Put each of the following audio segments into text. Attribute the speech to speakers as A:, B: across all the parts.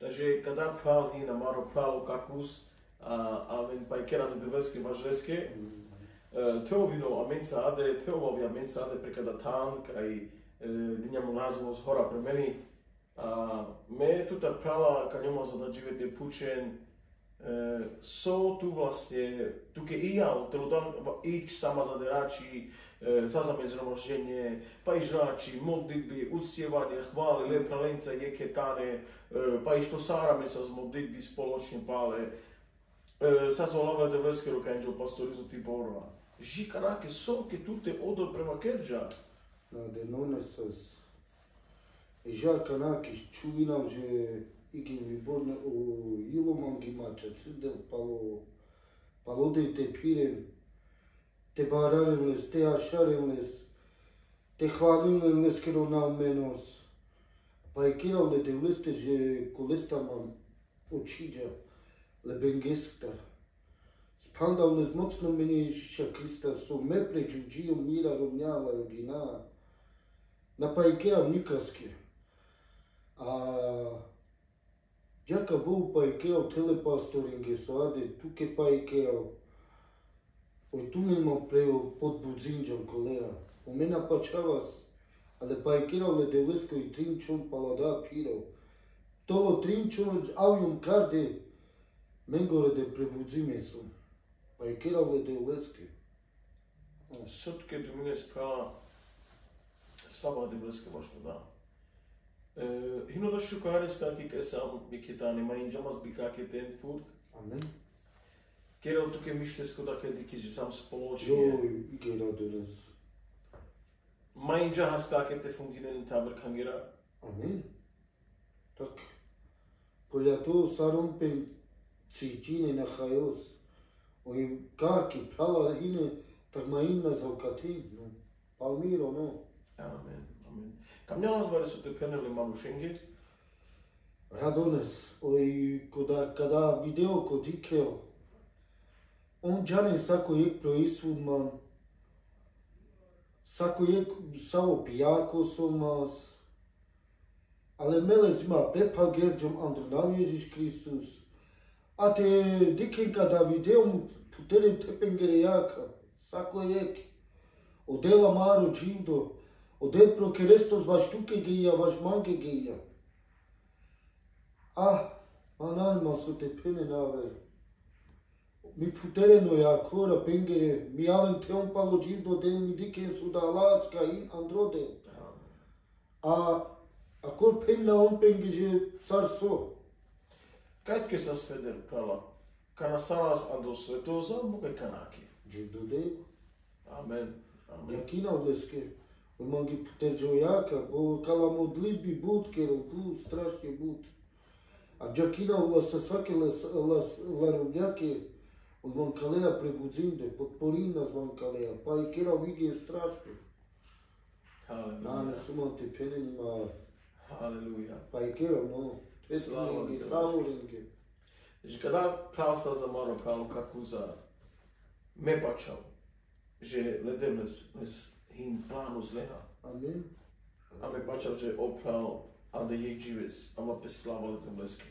A: Takže kada pral i na maro pralo kakus, amen paikera za deveske važeske, teo vino amenca ade, teo ovia amenca ade prekada tan, kai dinjamo nazvos hora pre meni, me tuta prala ka njoma za da živete pučen, so tu vlastne, tuke i ja, ić sama zaderači, sazame zhromaždenje, pa i žrači, modlitbi, uctjevanje, hvale, lepralenca, jeketane, pa i što sarame sa modlitbi spoločne pale, sazolava devleske rokanđo pastorizu ti borova. Žikanake soke tute odor prema kerđa.
B: De nonesas. Žikanake čuvinam, že iki viborne o ilomangi mača cudel palode te piren, te bararenles, te ašarenles, te hvalinles kero nam menos. Pa i kirale te vleste, že kolestaman očiđa le bengestar. Spandavles mocno meni Išiša Krista so me pređuđio mira rovnjala rodina. Na pa i kirav nikaske. Djaka Bogu pa i kirav telepastoringe so ade, tuke pa i kirav. Oj tu mi imam preo pod budzinđom kolera. U mena pa čavas, ale pa i kirav le devlesko i trinčon palada pirav. Tolo trinčon avjom karde, mengore de prebudzime su. Pa i kirav le devleske.
A: Sotke du mine sprala slaba devleske možno da. Hino da šukares kakik esam miketani, ma inđamas bi kake ten furt.
B: Amen.
A: Kerav tuke mište skoda kediki že sam spoločije.
B: Joj, igera dones.
A: Ma inđa has kake te funginen taber kangera.
B: Amen. Tak. Polja to sarompen citine na hajos. Oj kaki prala hine, tak ma inna zalkatin, no. Palmiro, no.
A: Amen, amen. Kam njala zvare su te peneli malušenge?
B: Radones, oj kada video kod Ikeo, on džane sako jek proizvudman, sako jek samo pijako somas, ale melec ima prepa gerđom Andronav Ježiš Kristus, a te diken kada video mu putere tepengere jaka, sako jek, odela maro dživdo, ode prokerestos vaš tuke geja, vaš mange geja. Manalma su te pene nave. Mi putereno ja kora pengere, mi avem teon palo dživdo del mi diken su da Alaska in Androde. Akor penna on pengeže sar so.
A: Kajtke sa sveder prala? Kana salas ando svetoza, bukaj kanaki.
B: Dživdo del.
A: Amen, amen.
B: Jakina odleske. Mangi puterđo jaka, bo kala modlitbi bud kero, ku straške bud. A džakina ula sa svake larobljake od vankaleja prebudzinde, podporin nas vankaleja, pa i kera vige straške. Nane suma te penenima.
A: Haleluja.
B: Pa i kera, no, tetringe, savoringe.
A: Že kada pral sa za maro pralu kako za me pačal, že ledevnes hin planu zleha.
B: Amen.
A: A me pačal, že opral a da jej žives, a ma peslava ledevneske.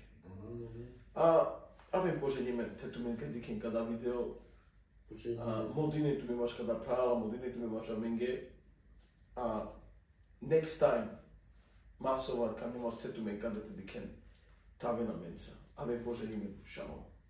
A: A vem poženime, te tu men kediken kada video, modine tu mi maš kada prala, modine tu mi maš amenge, next time, masovar kam imaš te tu men kada te diken, tave na menca. A vem poženime, šalom.